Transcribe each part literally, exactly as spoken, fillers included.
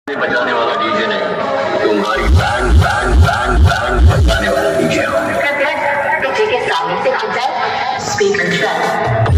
बजाने वाला डीजे नहीं, तुम्हारी बैंड बैंड बैंड बैंड बजाने वाला डीजे है। कृपया डीजे के सामने से हट जाए। Speaker track.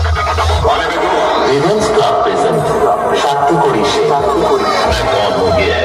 Events Club present Shakti Kori She.